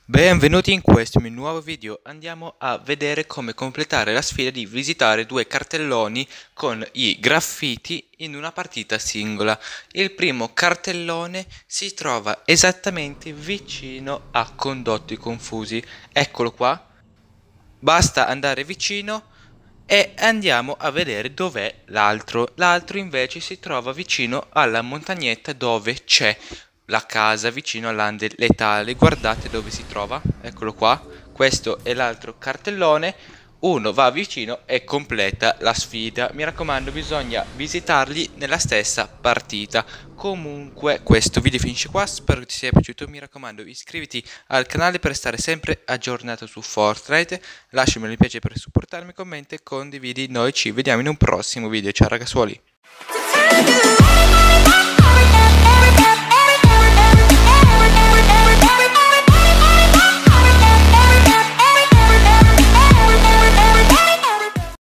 Benvenuti in questo mio nuovo video. Andiamo a vedere come completare la sfida di visitare due cartelloni con i graffiti in una partita singola. Il primo cartellone si trova esattamente vicino a Condotti Confusi. Eccolo qua. Basta andare vicino e andiamo a vedere dov'è l'altro. L'altro invece si trova vicino alla montagnetta dove c'è la casa vicino all'Ande Letale. Guardate dove si trova, eccolo qua. Questo è l'altro cartellone. Uno va vicino e completa la sfida. Mi raccomando, bisogna visitarli nella stessa partita. Comunque questo video finisce qua, spero che ti sia piaciuto. Mi raccomando, iscriviti al canale per stare sempre aggiornato su Fortnite. Lasciami un mi piace per supportarmi, commenta e condividi. Noi ci vediamo in un prossimo video. Ciao ragazzuoli.